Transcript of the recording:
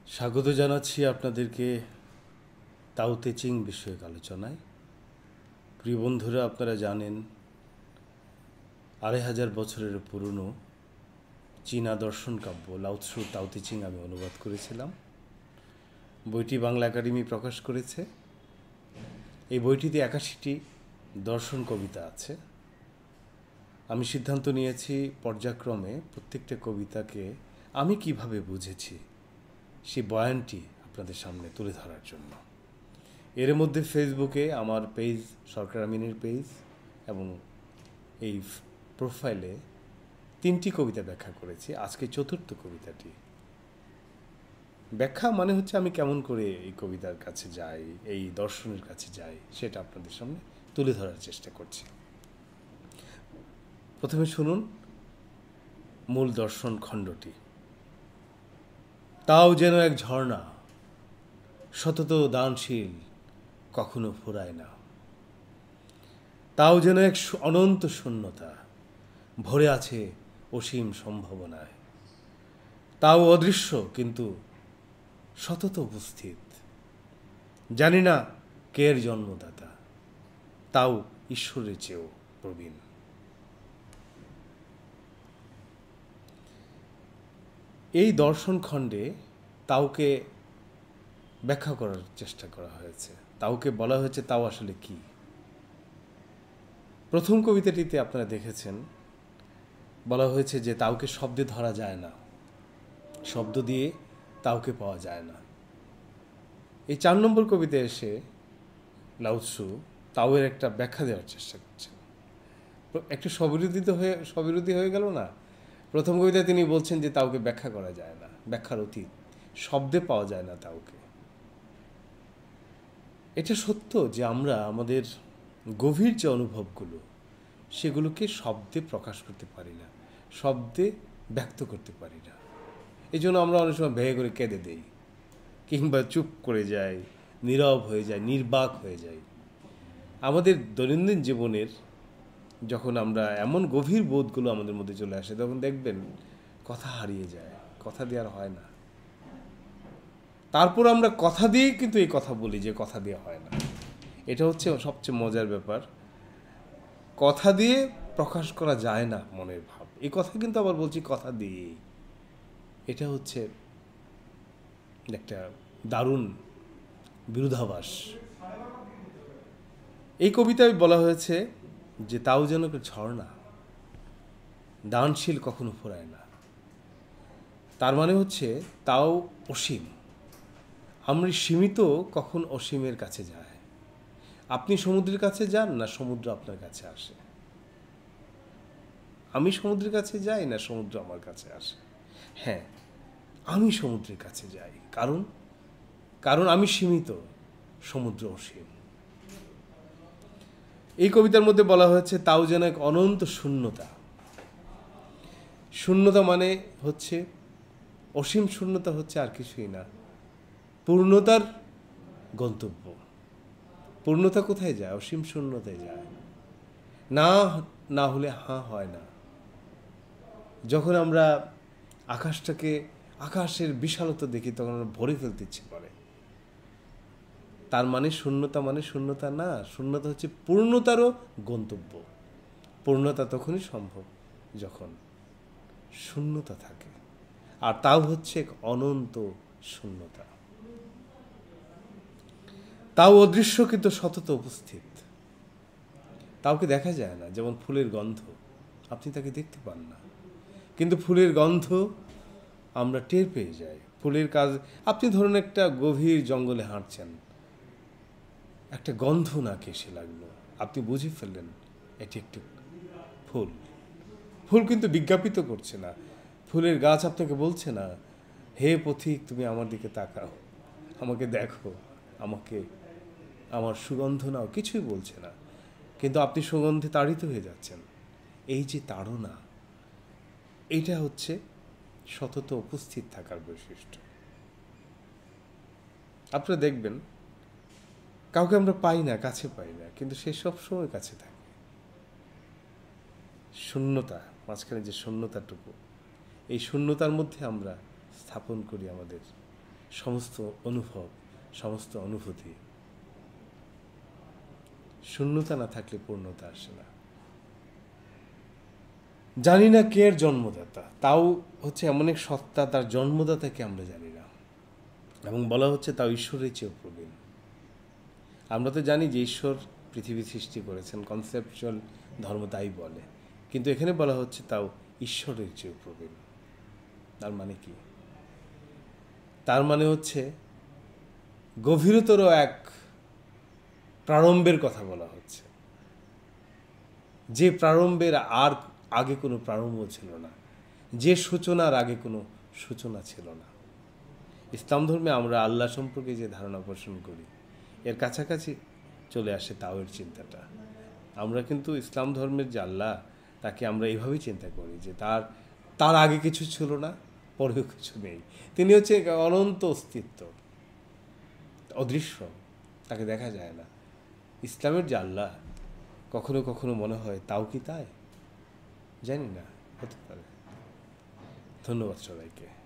স্বাগত জানাচ্ছি আপনাদেরকে তাও তে চিং বিষয়ক আলোচনায়। প্রিয় বন্ধুরা, আপনারা জানেন ২৫০০ বছরের পুরনো চীনা দর্শন কাব্য লাও ৎসু তাও তে চিং আমি অনুবাদ করেছিলাম। বইটি বাংলা একাডেমি প্রকাশ করেছে। এই বইটিতে ৮১টি দর্শন কবিতা আছে। আমি সিদ্ধান্ত নিয়েছি পর্যায়ক্রমে প্রত্যেকটা কবিতাকে আমি কিভাবে বুঝেছি সেই বয়ানটি আপনাদের সামনে তুলে ধরার জন্য। এর মধ্যে ফেসবুকে আমার পেজ সরকার আমিনের পেজ এবং এই প্রোফাইলে ৩টি কবিতা ব্যাখ্যা করেছি। আজকে চতুর্থ কবিতাটি। ব্যাখ্যা মানে হচ্ছে আমি কেমন করে এই কবিতার কাছে যাই, এই দর্শনের কাছে যাই, সেটা আপনাদের সামনে তুলে ধরার চেষ্টা করছি। প্রথমে শুনুন মূল দর্শন খণ্ডটি। তাও যেন এক ঝর্ণা, সতত দানশীল, কখনো ফুরায় না। তাও যেন এক অনন্ত শূন্যতা, ভরে আছে অসীম সম্ভাবনায়। তাও অদৃশ্য কিন্তু সতত উপস্থিত। জানি না কে এর জন্মদাতা, তাও ঈশ্বরের চেয়েও প্রবীণ। এই দর্শন খণ্ডে তাওকে ব্যাখ্যা করার চেষ্টা করা হয়েছে। তাওকে বলা হয়েছে তাও আসলে কি। প্রথম কবিতাটিতে আপনারা দেখেছেন বলা হয়েছে যে তাওকে শব্দে ধরা যায় না, শব্দ দিয়ে তাওকে পাওয়া যায় না। এই ৪ নম্বর কবিতায় এসে লাও ৎসু তাওয়ের একটা ব্যাখ্যা দেওয়ার চেষ্টা করছেন। একটু স্ববিরোধী হয়ে গেল না? প্রথম কবিতায় তিনি বলছেন যে তাওকে ব্যাখ্যা করা যায় না, ব্যাখ্যার অতীত, শব্দে পাওয়া যায় না তাওকে। এটা সত্য যে আমরা আমাদের গভীর যে অনুভবগুলো সেগুলোকে শব্দে প্রকাশ করতে পারি না, শব্দে ব্যক্ত করতে পারি না। এই জন্য আমরা অনেক সময় ভেঙে করে কেঁদে দেই, কিংবা চুপ করে যাই, নীরব হয়ে যাই, নির্বাক হয়ে যাই। আমাদের দৈনন্দিন জীবনের যখন আমরা এমন গভীর বোধগুলো আমাদের মধ্যে চলে আসে, তখন দেখবেন কথা হারিয়ে যায়, কথা দেওয়ার হয় না। তারপর আমরা কথা দিয়েই কিন্তু এই কথা বলি যে কথা দেওয়া হয় না। এটা হচ্ছে সবচেয়ে মজার ব্যাপার। কথা দিয়ে প্রকাশ করা যায় না মনের ভাব, এই কথা কিন্তু আবার বলছি কথা দিয়েই। এটা হচ্ছে একটা দারুণ বিরোধাভাস। এই কবিতায় বলা হয়েছে যে তাও যেন ঝর্ণা, দানশীল, কখনো ফুরায় না। তার মানে হচ্ছে তাও অসীম, আমরা সীমিত, কখন অসীমের কাছে যায়। আপনি সমুদ্রের কাছে যান না সমুদ্র আপনার কাছে আসে, আমি সমুদ্রের কাছে যাই না সমুদ্র আমার কাছে আসে। হ্যাঁ, আমি সমুদ্রের কাছে যাই, কারণ আমি সীমিত, সমুদ্র অসীম। এই কবিতার মধ্যে বলা হয়েছে তাও যেন এক অনন্ত শূন্যতা। শূন্যতা মানে হচ্ছে অসীম শূন্যতা, হচ্ছে আর কিছুই না, পূর্ণতার গন্তব্য। পূর্ণতা কোথায় যায়? অসীম শূন্যতায় যায়। না, না হলে হাঁ হয় না। যখন আমরা আকাশের বিশালতা দেখি, তখন আমরা ভরে ফেলতে ইচ্ছে করে। তার মানে শূন্যতা না, শূন্যতা হচ্ছে পূর্ণতারও গন্তব্য। পূর্ণতা তখনই সম্ভব যখন শূন্যতা থাকে, আর তাও হচ্ছে এক অনন্ত শূন্যতা। তাও অদৃশ্য কিন্তু সতত উপস্থিত। তাওকে দেখা যায় না, যেমন ফুলের গন্ধ, আপনি তাকে দেখতে পান না, কিন্তু ফুলের গন্ধ আমরা টের পেয়ে যাই। ফুলের কাজ, আপনি ধরুন একটা গভীর জঙ্গলে হাঁটছেন, একটা গন্ধ নাকে এসে লাগলো, আপনি বুঝে ফেললেন এটি একটি ফুল। ফুল কিন্তু বিজ্ঞাপিত করছে না, ফুলের গাছ আপনাকে বলছে না হে পথিক তুমি আমার দিকে তাকাও, আমাকে দেখো, আমার সুগন্ধ নাও, কিছুই বলছে না, কিন্তু আপনি সুগন্ধে তাড়িত হয়ে যাচ্ছেন। এই যে তাড়না, এইটা হচ্ছে সতত উপস্থিত থাকার বৈশিষ্ট্য। আপনারা দেখবেন কাউকে আমরা পাই না, কাছে পাই না, কিন্তু সে সব সময় কাছে থাকে। শূন্যতা, মাঝখানে যে শূন্যতাটুকু, এই শূন্যতার মধ্যে আমরা স্থাপন করি আমাদের সমস্ত অনুভব, সমস্ত অনুভূতি। শূন্যতা না থাকলে পূর্ণতা আসে না। জানি না কে এর জন্মদাতা, তাও হচ্ছে এমন এক সত্তা, তার জন্মদাতাকে আমরা জানি না, এবং বলা হচ্ছে তাও ঈশ্বরের চেয়েও প্রবীণ। আমরা তো জানি যে ঈশ্বর পৃথিবী সৃষ্টি করেছেন, কনসেপচুয়াল ধর্ম তাই বলে, কিন্তু এখানে বলা হচ্ছে তাও ঈশ্বরের চেয়েও প্রবীণ। তার মানে কি? তার মানে হচ্ছে গভীরতর এক প্রারম্ভের কথা বলা হচ্ছে, যে প্রারম্ভের আর আগে কোনো প্রারম্ভ ছিল না, যে সূচনার আগে কোনো সূচনা ছিল না। ইসলাম ধর্মে আমরা আল্লাহ সম্পর্কে যে ধারণা পোষণ করি, এর কাছাকাছি চলে আসে তাওয়ের চিন্তাটা। আমরা কিন্তু ইসলাম ধর্মের যে আল্লাহ, তাকে আমরা এইভাবেই চিন্তা করি যে তার আগে কিছু ছিল না, পরেও কিছু নেই। তিনি হচ্ছে এক অনন্ত অস্তিত্ব, অদৃশ্য, তাকে দেখা যায় না। ইসলামের যে আল্লাহ, কখনো কখনো মনে হয় তাও কি তাই, জানি না, হতে পারে। ধন্যবাদ সবাইকে।